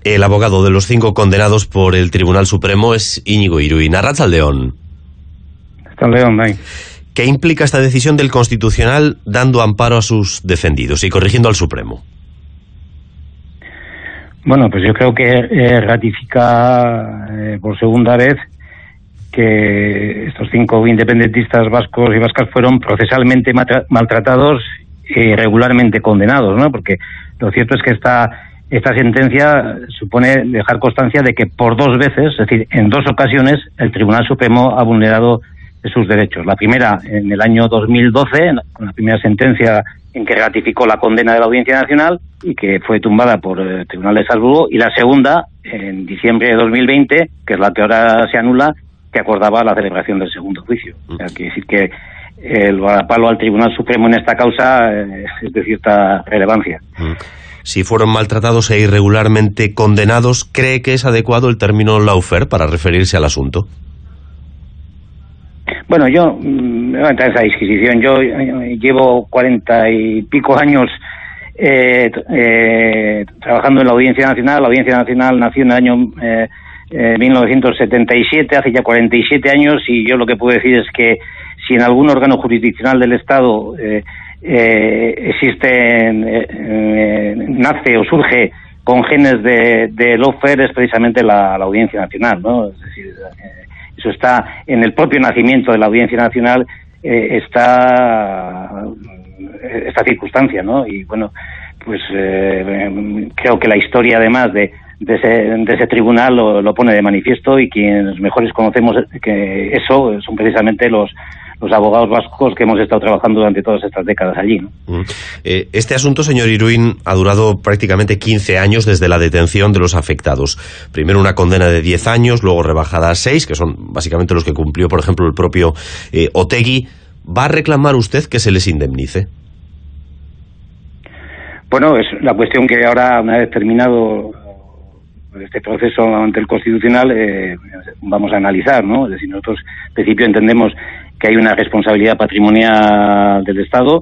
El abogado de los 5 condenados por el Tribunal Supremo es Íñigo Iruín. Arratsaldeon. Arratsaldeon, bai. ¿Qué implica esta decisión del Constitucional dando amparo a sus defendidos y corrigiendo al Supremo? Bueno, pues yo creo que ratifica por segunda vez que estos 5 independentistas vascos y vascas fueron procesalmente maltratados y regularmente condenados, ¿no? Porque lo cierto es que esta sentencia supone dejar constancia de que por 2 veces, es decir, en 2 ocasiones, el Tribunal Supremo ha vulnerado sus derechos. La primera en el año 2012, con la primera sentencia en que ratificó la condena de la Audiencia Nacional y que fue tumbada por el Tribunal de Estrasburgo, y la segunda en diciembre de 2020, que es la que ahora se anula, que acordaba la celebración del segundo juicio. O sea, quiere decir que el varapalo al Tribunal Supremo en esta causa es de cierta relevancia. Si fueron maltratados e irregularmente condenados, ¿cree que es adecuado el término lawfare para referirse al asunto? Bueno, yo me voy a entrar en esa disquisición. Yo llevo 40 y pico años trabajando en la Audiencia Nacional. La Audiencia Nacional nació en el año 1977, hace ya 47 años, y yo lo que puedo decir es que si en algún órgano jurisdiccional del Estado nace o surge con genes de lawfare, es precisamente la Audiencia Nacional, ¿no? Es decir, eso está en el propio nacimiento de la Audiencia Nacional, esta circunstancia, ¿no? Y bueno, pues creo que la historia, además de ese tribunal, lo pone de manifiesto, y quienes mejores conocemos que eso son precisamente los abogados vascos que hemos estado trabajando durante todas estas décadas allí, ¿no? Este asunto, señor Iruín, ha durado prácticamente 15 años desde la detención de los afectados. Primero una condena de 10 años, luego rebajada a 6, que son básicamente los que cumplió, por ejemplo, el propio Otegi. ¿Va a reclamar usted que se les indemnice? Bueno, es la cuestión que ahora, una vez terminado este proceso ante el Constitucional, vamos a analizar, ¿no? Es decir, nosotros en principio entendemos que hay una responsabilidad patrimonial del Estado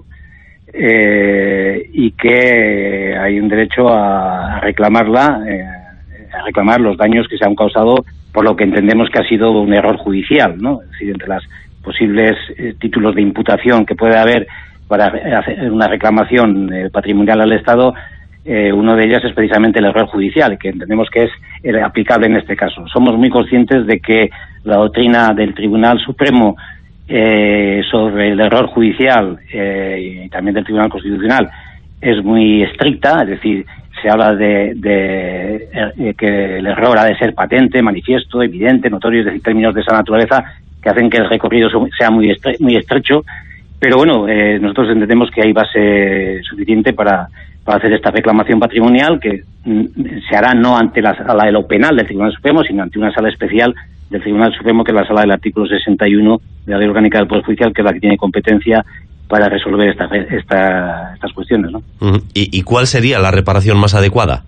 y que hay un derecho a reclamarla, a reclamar los daños que se han causado por lo que entendemos que ha sido un error judicial, ¿no? Es decir, entre las posibles títulos de imputación que puede haber para hacer una reclamación patrimonial al Estado, uno de ellos es precisamente el error judicial, que entendemos que es aplicable en este caso. Somos muy conscientes de que la doctrina del Tribunal Supremo sobre el error judicial y también del Tribunal Constitucional es muy estricta, es decir, se habla de que el error ha de ser patente, manifiesto, evidente, notorio, es decir, términos de esa naturaleza que hacen que el recorrido sea muy estrecho, pero bueno, nosotros entendemos que hay base suficiente para hacer esta reclamación patrimonial, que se hará no ante la sala de lo penal del Tribunal Supremo, sino ante una sala especial del Tribunal Supremo, que es la sala del artículo 61 de la Ley Orgánica del Poder Judicial, que es la que tiene competencia para resolver estas cuestiones, ¿no? ¿Y cuál sería la reparación más adecuada?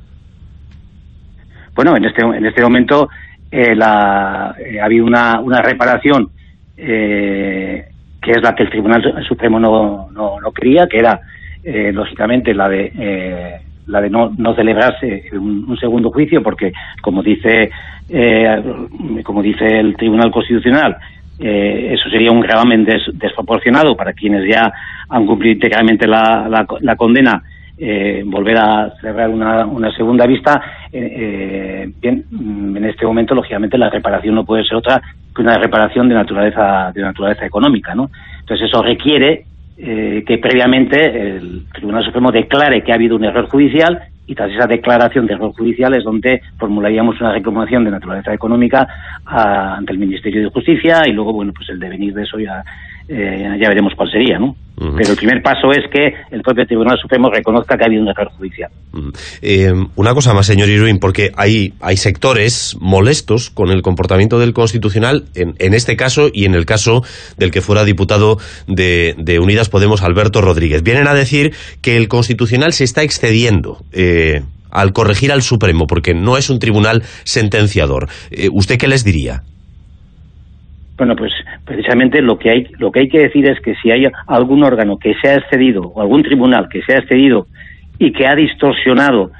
Bueno, en este momento ha habido una reparación que es la que el Tribunal Supremo no quería, que era lógicamente la de no celebrarse un segundo juicio, porque como dice el Tribunal Constitucional, eso sería un gravamen desproporcionado para quienes ya han cumplido integralmente la condena. Volver a cerrar una segunda vista, bien, en este momento lógicamente la reparación no puede ser otra que una reparación de naturaleza económica, ¿no? Entonces eso requiere que previamente el Tribunal Supremo declare que ha habido un error judicial, y tras esa declaración de error judicial es donde formularíamos una reclamación de naturaleza económica ante el Ministerio de Justicia, y luego, bueno, pues el devenir de eso ya veremos cuál sería, ¿no? Pero el primer paso es que el propio Tribunal Supremo reconozca que ha habido un error judicial. Una cosa más, señor Iruín, porque hay sectores molestos con el comportamiento del Constitucional en este caso y en el caso del que fuera diputado de Unidas Podemos, Alberto Rodríguez. Vienen a decir que el Constitucional se está excediendo al corregir al Supremo, porque no es un tribunal sentenciador. ¿Usted qué les diría? Bueno, pues precisamente lo que hay que decir es que si hay algún órgano que se ha excedido, o algún tribunal que se ha excedido y que ha distorsionado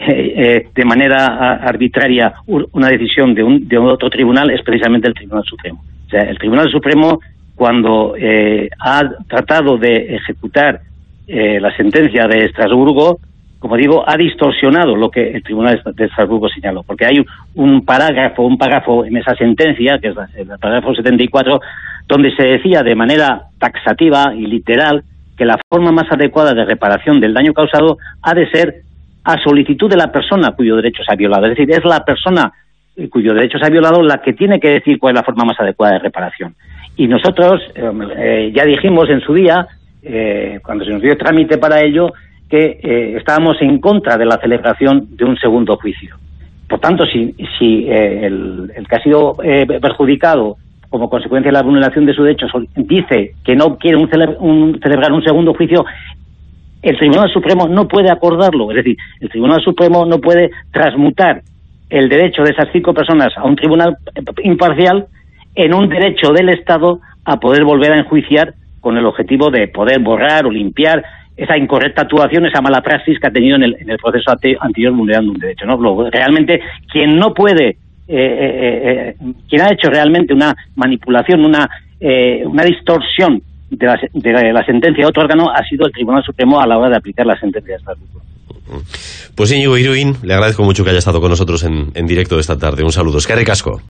de manera arbitraria una decisión de otro tribunal es precisamente el Tribunal Supremo. O sea, el Tribunal Supremo, cuando ha tratado de ejecutar la sentencia de Estrasburgo, como digo, ha distorsionado lo que el Tribunal de Estrasburgo señaló, porque hay un párrafo en esa sentencia, que es el párrafo 74, donde se decía de manera taxativa y literal que la forma más adecuada de reparación del daño causado ha de ser a solicitud de la persona cuyo derecho se ha violado. Es decir, es la persona cuyo derecho se ha violado la que tiene que decir cuál es la forma más adecuada de reparación. Y nosotros ya dijimos en su día, cuando se nos dio trámite para ello, que estábamos en contra de la celebración de un segundo juicio. Por tanto, si el que ha sido perjudicado como consecuencia de la vulneración de su derecho dice que no quiere celebrar un segundo juicio, el Tribunal Supremo no puede acordarlo. Es decir, el Tribunal Supremo no puede transmutar el derecho de esas 5 personas a un tribunal imparcial en un derecho del Estado a poder volver a enjuiciar con el objetivo de poder borrar o limpiar esa incorrecta actuación, esa mala praxis que ha tenido en el proceso anterior vulnerando un derecho, ¿no? Realmente, quien no puede, quien ha hecho realmente una manipulación, una distorsión de la sentencia de otro órgano ha sido el Tribunal Supremo a la hora de aplicar la sentencia de Estrasburgo. Pues Íñigo Iruin, le agradezco mucho que haya estado con nosotros en directo esta tarde. Un saludo. Eskerrik asko.